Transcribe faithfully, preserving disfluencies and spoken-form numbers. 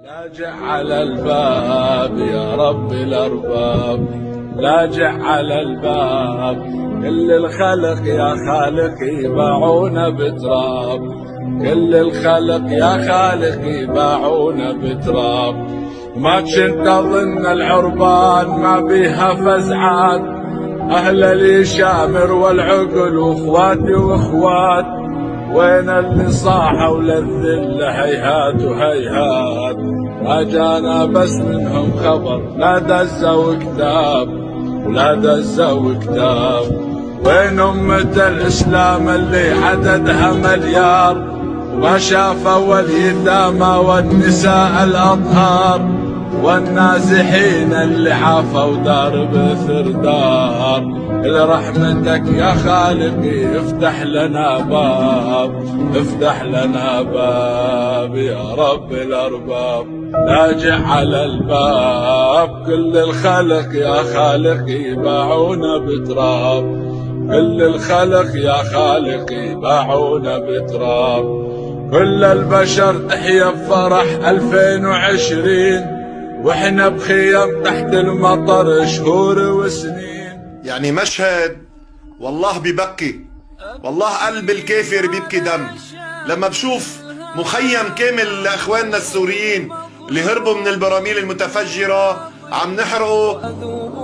لاجع على الباب يا رب الأرباب، لاجع على الباب، كل الخلق يا خالقي باعونا بتراب، كل الخلق يا خالقي باعونا بتراب. ما كنت أظن العربان ما بيها فزعات، أهل اليشامر والعقل واخواتي واخوات، وين اللي صاحوا للذل هيهات وهيهات. ما جانا بس منهم خبر لا دزوا كتاب ولا دزوا كتاب. وين أمة الإسلام اللي عددها مليار، وما شافوا اليتامى والنساء الأطهار، والنازحين اللي عافوا دار بثر دار. لرحمتك يا خالقي افتح لنا باب، افتح لنا باب يا رب الأرباب. لاجع على الباب، كل الخلق يا خالقي باعونا بتراب، كل الخلق يا خالقي باعونا بتراب. كل البشر تحيا بفرح ألفين وعشرين، واحنا بخيم تحت المطر شهور وسنين. يعني مشهد والله ببكي، والله قلب الكافر بيبكي دم لما بشوف مخيم كامل لاخواننا السوريين اللي هربوا من البراميل المتفجرة عم نحرقه